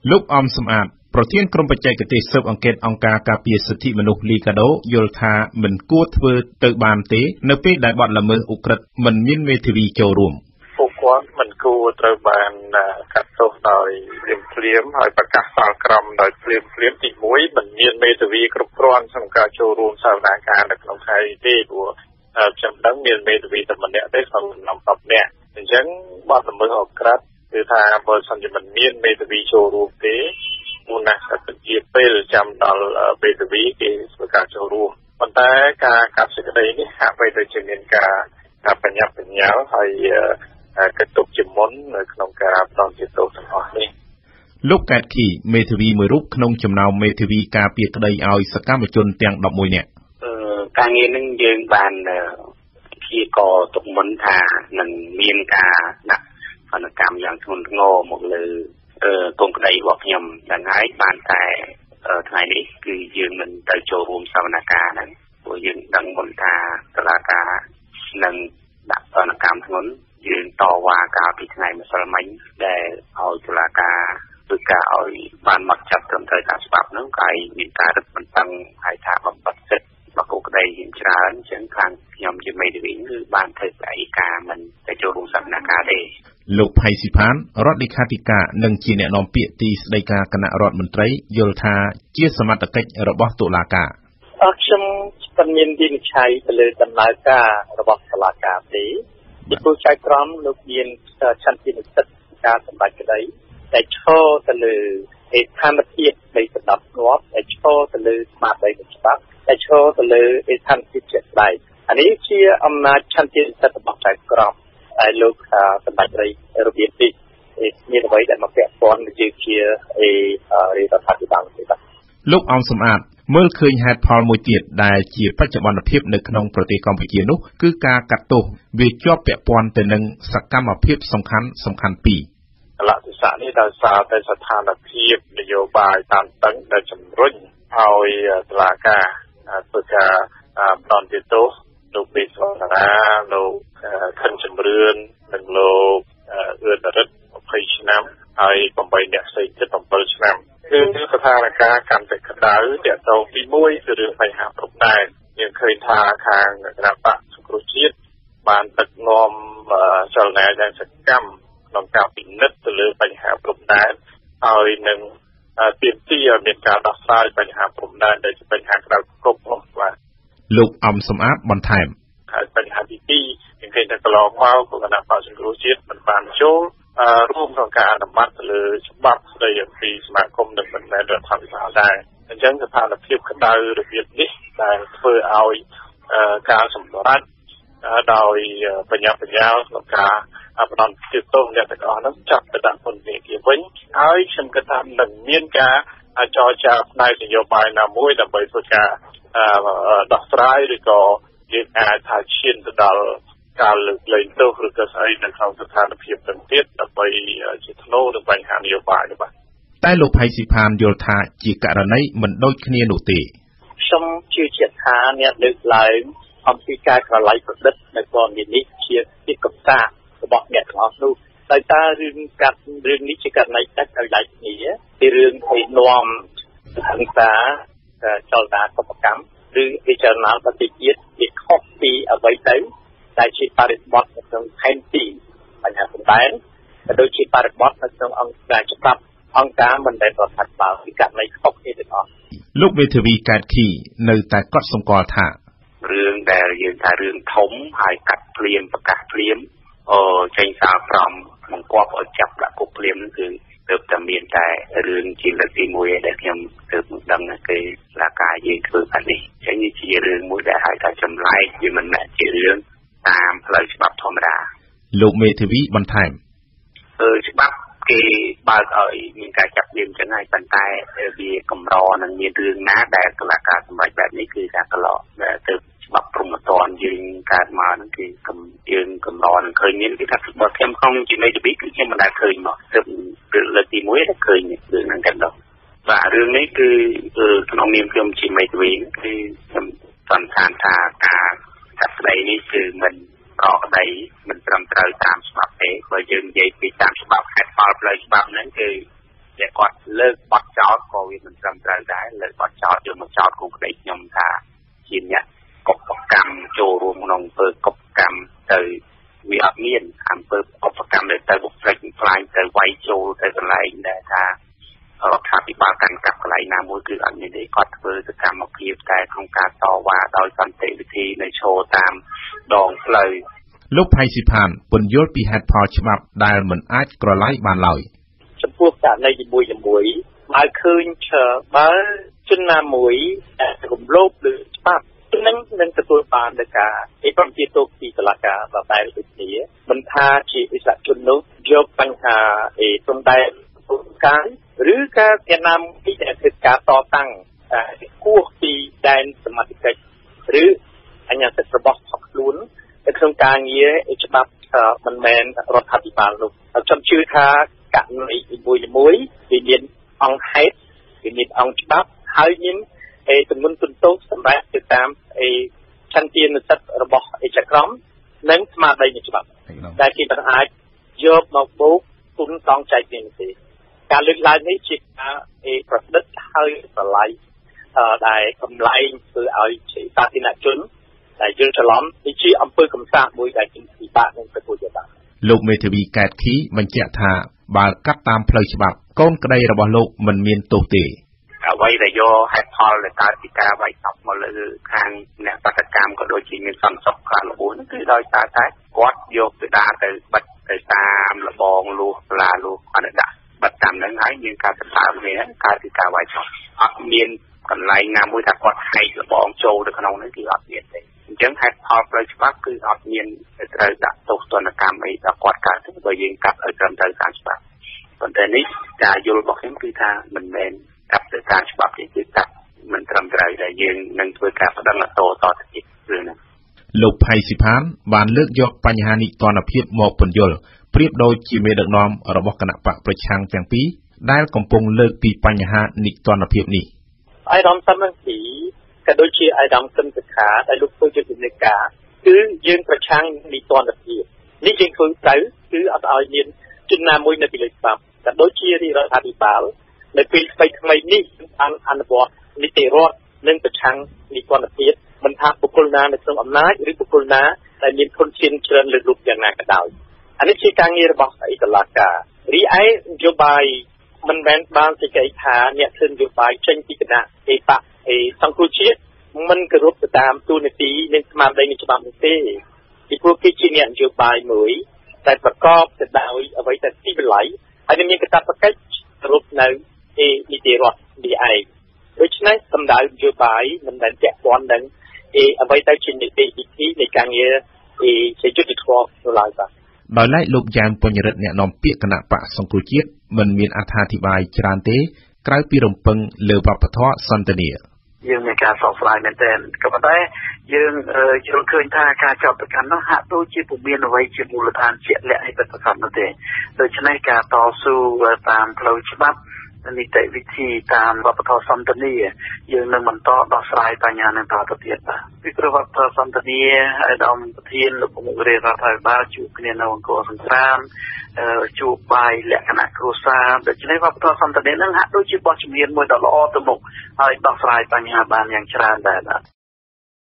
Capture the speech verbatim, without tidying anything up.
លោកអំសំអាតប្រធានក្រុមបច្ចេកទេសស៊ើបអង្កេតអង្គការការពារសិទ្ធិមនុស្សលីកាដូយល់ថាមិនគួរធ្វើទៅបានទេនៅពេលដែលបទល្មើសឧក្រិដ្ឋមិនមានមេធាវីចូលរួមពួកគាត់មិនគួរត្រូវបានកាត់ទោសដោយភ្លាមៗហើយប្រកាសសាលក្រមដោយភ្លាមៗទីមួយមិនមានមេធាវីគ្រប់គ្រាន់ក្នុងការចូលរួមសវនាការនៅក្នុងថ្ងៃទេព្រោះខ្ញុំដឹងមានមេធាវីតែម្នាក់ទេក្នុងចំណោមដប់នាក់អញ្ចឹងបទល្មើសឧក្រិដ្ឋគឺថាបើសិនជាមិនមានមេធាវីចូលរួមទេមុនណាស់តែជាពេលចាំដល់មេធាវីគេធ្វើការចូលរួមប៉ុន្តែការកាត់សេចក្តីនេះហាក់បីដូចជាមានការបញ្ញាប់បញ្ញាល់ហើយកិត្តទុកជាមុននៅក្នុងការផ្តន្ទាទោសទាំងអស់នេះលោកកែតខីមេធាវីមួយរូបក្នុងចំណោមមេធាវីការពារក្តីឲ្យសកម្មជនទាំងដប់មួយនាក់ការងារនឹងយើងបានព្យាករណ៍ទុកមុនថានឹងមានការដាក់សកម្មយ៉ាងធ្ងន់ធ្ងរមកលើកូនក្តីរបស់ខ្ញុំយ៉ាងហើយបានតែថ្ងៃនេះគឺយើងមិនទៅចូលរួមសវនកម្មហ្នឹងព្រោះយើងដឹងមុនថាតុលាការនឹងដាក់សវនកម្មធ្ងន់យើងតវ៉ាកាលពីថ្ងៃម្សិលមិញដែលឲ្យតុលាការធ្វើការឲ្យបានមកចាប់ត្រឹមត្រូវតាមច្បាប់ហ្នឹងហើយមានការរឹតបន្តឹងហើយថាបំបត្តិសិទ្ធិរបស់កូនក្តីយើងច្រើនអញ្ចឹងខាងខ្ញុំជាមេធាវីគឺបានធ្វើឯកការមិនទៅចូលរួមសវនកម្មទេលោកផៃស៊ីផានរដ្ឋលេខាធិការនិងជាអ្នកនាំពាក្យទីស្តីការគណៈរដ្ឋមន្ត្រីយល់ថាជាសមត្ថកិច្ចរបស់តុលាការអរខ្ញុំមិនមានវិនិច្ឆ័យទៅលើដំណើរការរបស់តុលាការទេពីព្រោះចៅក្រមលោកមានឆន្ទៈនិស្សិតការសម្រេចក្តីតែឈរទៅលើឯកឋានភាពនៃសម្ដាប់ធ្នាប់តែឈរទៅលើស្មារតីនៃច្បាប់តែឈរទៅលើឯកឋានភាពជាក់ស្ដែងអានេះជាអំណាចឆន្ទៈនិស្សិតរបស់ចៅក្រមហើយលោកសម្ដេចរាជរបៀបនេះមានអ្វីដែលមកពាក់ព័ន្ធជាជាអេរដ្ឋាភិបាលទេបាទលោកអំសំអាតមើលឃើញហេតុផលមួយទៀតដែលជាបច្ចុប្បន្នភាពនៅក្នុងប្រទេសកម្ពុជានោះគឺការកាត់ទោសវាជាប់ពាក់ព័ន្ធទៅនឹងសកម្មភាពសំខាន់សំខាន់ពីរកលតិស័កនេះដោយសារតែស្ថានភាពនយោបាយតានតឹងដែលជំរុញឲ្យតុលាការធ្វើការផ្តន្ទាទោសលោកបេសវណ្ណាលោកខិនជំរឿននិងលោកអឿនរិទ្ធยี่สิบឆ្នាំហើយแปดអ្នកផ្សេងទៀតเจ็ดឆ្នាំគឺស្ថានភាពកាន់តែក្តៅទាក់ទងទីមួយគឺរឿងបញ្ហាព្រំដែនយើងឃើញថាខាងគណៈបកសង្គ្រោះជាតិបានដឹកនាំចលនាយ៉ាងសកម្មក្នុងការពិនិត្យទៅលើបញ្ហាព្រំដែនហើយនឹងទាមទារឲ្យមានការដោះស្រាយបញ្ហាព្រំដែនដែលជាបញ្ហាក្តៅគប់នោះបាទលោកអំសំអាតបន្ថែមហើយបញ្ហាទីពីរយើងឃើញថាកន្លងមកគណៈបកសង្គ្រោះជាតិមិនបានចូលរួមក្នុងការអនុម័តទៅលើច្បាប់ស្តីអំពីសមាគមនិងមិនមែនរដ្ឋាភិបាលដែរអញ្ចឹងស្ថានភាពក្តៅរបៀបនេះដែលធ្វើឲ្យការសម្រេចដោយបញ្ញាបញ្ញាក្នុងការផ្តន្ទាទោសអ្នកទាំងអស់នោះចាប់ទៅដាក់ពន្ធនាគារវិញហើយខ្ញុំគិតថានឹងមានការចរចាផ្នែកនយោបាយណាមួយដើម្បីធ្វើការដោះស្រាយឬក៏យើងអាចថាឈានទៅដល់ការលើកលែងទោសឬក៏ស្អីនៅក្នុងស្ថានភាពទាំងទៀតដើម្បីជាធ្នូនឹងបញ្ហានយោបាយនេះបាទតែលោកផៃស៊ីផានយល់ថាជាករណីមិនដូចគ្នានោះទេខ្ញុំជឿជាក់ថាអ្នកលើកឡើងអំពីការក្រឡៃប្រឌិតនៅព័ត៌មាននេះជាទីកត្តារបស់អ្នកទាំងអស់នោះតែតើរឿងកាត់រឿងនេះជាករណីដាច់ដោយឡែកគ្នាពីរឿងឲ្យនាំសង្សារចលនាកុបកម្មឬពិចារណាបតិជាតិវាខុសពីអ្វីទៅដែលជាបរិបទនៅក្នុងផែនទីបញ្ហាព្រំដែនក៏ដូចជាបរិបទនៅក្នុងអង្គការច្បាប់អង្គការមិនដែលរដ្ឋាភិបាលពីករណីខុសគ្នាទាំងអស់លោកមេធាវីកែតខីនៅតែកត់សម្គាល់ថារឿងដែលយើងថារឿងធំហើយកាត់ភ្លាមប្រកាសភ្លាមអូចេញសារក្រមបង្គាប់ឲ្យចាប់ដាក់គុកភ្លាមគឺទើបតែមានតែរឿងជាលើកទីមួយដែលខ្ញុំទើបដឹងគឺលាការយើងធ្វើបែបនេះចឹងនេះជារឿងមួយដែលហៅថាចម្លែកវាមិនមែនជារឿងតាមផ្លូវច្បាប់ធម្មតាលោកមេធាវីបន្ថែមអឺច្បាប់គេបើកឲ្យមានការចាប់យាមចឹងហើយប៉ុន្តែវាកម្រនឹងមានរឿងណាដែលតុលាការសម្រេចបែបនេះគឺការកន្លងដែលទៅច្បាប់ព្រហ្មទណ្ឌយើងកើតមកហ្នឹងគឺយើងកម្រនឹងឃើញមានគេថាបើខ្ញុំក្នុងជាមេធាវីគឺខ្ញុំមិនដែលឃើញមកទើបលើកទីមួយដែលឃើញរឿងហ្នឹងតែម្ដងបាទរឿងនេះគឺក្នុងនាមខ្ញុំជាមេធាវីគឺខ្ញុំសន្និដ្ឋានថាការកាត់ស្ដីនេះគឺមិនប្រកដីមិនត្រឹមត្រូវតាមច្បាប់ទេបើយើងនិយាយពីតាមច្បាប់ហេតុផលផ្លូវច្បាប់ហ្នឹងគឺតែគាត់លเลิกบัดจอดก็วิมันจำใจได้เลิกบัดจอดจนมาจอดคงได้ยมทาจีนเนี่ยกบกรรมโจรวมนองเปิดกบกรรมเตยมีอับเมียนอันเปิดกบกรรมเลยเตยบุกไฟไฟเตยไวโจเตยอะไรได้ทารัฐบาลกันกับอะไรน้ำมือคืออันนี้ได้ก็เปิดกรรมมาเพียบแต่ของการต่อว่าโดยสันติวิธีในโชว์ตามดองเลยลูกไพสิพานปนยศปีหัดพอฉบับได้เหมือนอาจกระไลบานลอยจำพวกจากในบุยจำบุยมาคืนเชอมาจนนามุยแต่กลุ่มโลกหรือฉบับนั่งนั่งกระตุ้นปานเดกาไอ้ความที่ตกที่ตลาดกาแบบใดหรือเสียมันพาชีวิตชนนุยกปัญหาไอ้ตรงใดตรงกลางหรือการแนะนำที่จะเป็นการต่อตั้งคู่ที่แดนสมาชิกหรืออันยังเป็นระบบขับลุ้นในโครงการนี้ไอ้ฉบับมันแมนรัฐบาลลูกจำชื่อท่าการในบุยมุ้ยวิญญาณองไฮส์วิญญาณองฉบับหายยิ้มไอ้จำนวนตุนโตสำหรับติดตามไอ้ชั้นเตียนสัตว์ระบบไอ้จักรมนั้นมาได้ในฉบับได้ที่ปัญหายกมาบุกตุนต้องใจเตียนสิการเลือกลายนี้จิตไอ้ประดิษฐ์ให้สลายได้กำไรคือเอาชีตาตินาจุนแต่ยืนฉลองที่ชื่ออำเภอคำสร้างมวยได้ถึงสี่บาทนึงเป็นตัวอย่างลูกเมทวีแกดขี้มันจะทาบาลกัดตามเพลย์ฉบับก้นกระไดระบอบโลกมันมีนตัวเตะเอาไว้แต่โยให้พอเลยการติกาไว้ตอบมาเลยทางเนี่ยปฏิกรรมก็โดยจีนสัมสบการระบุนั่นคือโดยตาใช้กอดโยกไปด่าแต่บัดไปตามระบองลูกลาลูกอันนั้นบัดตามนั้นให้มีการศึกษาเนี่ยการติกาไว้ชอบอับเมียนกันไล่งามมวยถักกอดให้ระบองโจด้วยขนมนั่นคืออับเมียนเลยจังให้พอเลยฉบับคืออับเมียนเราจะตกตัวนกรรมไอ้ตะกอดการโดยยิงกับไอ้กรรมใจการฉบับคนแต่นี้จะโยนบอกให้คือทางมันเป็นกับการฉบับที่คือกับมันทำใจได้ยิงนั่งตัวกับดังละโตต่อติดเรื่องนั้นลูกไพสิพานบานเลือกยกปัญหานิตอนอภิมอกผลยลเปรียบโดยจีเมดักนอมระบบคณะปะประชังแจงปีได้กำปงเลิกปีปัญหานิตอนอภินี้ไอ้ดอมสมังสีกระโดดชีไอ้ดอมขึ้นศึกษาได้ลูกตัวจุดในกาคือยืนประชังนิตอนอภินี่จริงคือใจคือเอาเอายืนจุดนามวยในปีเลยครับกระโดดชีที่เราอธิบายในปีไปทำไมนี่อันอันบอดนิติรอดเนื่องประชังนิตอนอภิมันทำบุคคลนาในส่วนอำนาจหรือบุคคลนาแต่มีคนชินเชิญหรือลุกอย่างนากระดาวอันนี้คือการเงียบบอกไอ้ตลาดกาหรือไอ้นโยบายมันแบ่งบางสิกไอ้ขาเนี่ยคือนโยบายเช่นที่คณะไอ้ปะไอ้สังคมชีพมันกระทบตามตัวในปีในสมาชิกในฉบับนี้ที่พวกที่ชี้เนี่ยนโยบายเหมยแต่ประกอบแต่ดาวเอาไว้แต่ที่เป็นไหลอันนี้มีกระตับประกัดกระทบในเอนิติรัฐดีไอโดยฉะนั้นสำหรับนโยบายมันเป็นแจกบอลนั้นเอเอาไว้แต่ชิ้นในปีที่ในการเงียเอใช้จุดที่ทั่วตัวลายไปโดยไล่ลูกยานปัญญรัตน์เนี่ยนอมเปียกคณะปะสังกุจิตมันมีอธิบายจรานเตกลายปีรมเปิงเลือปปทสันตเนียยังมีการสอบสลายนั่นเองก็มาได้ยังเอ่อยังเคยท่าการจับประกันต้องหาตัวจีบุเมียนไว้จีมูลฐานเสียและให้เป็นประกันนั่นเองโดยฉะนั้นการต่อสู้ตามเพลย์ฉบับนิติวิธีตามปปทสันตเนียยังนึงมันต่อต่อสลายปัญญาในตาตัวเตียนวิกฤตปปทสันตเนียไอ้ดอมเทียนหรือผมเรียนรัฐบาลจูเนียนองค์กรสงครามจูบใบและคณะครูซาโดยฉะนั้นปปทสันตเนียนั่งหาตัวจีบอชเมียนมวยตลอดตัวมุกไอ้ต่อสลายปัญญาบานอย่างชราได้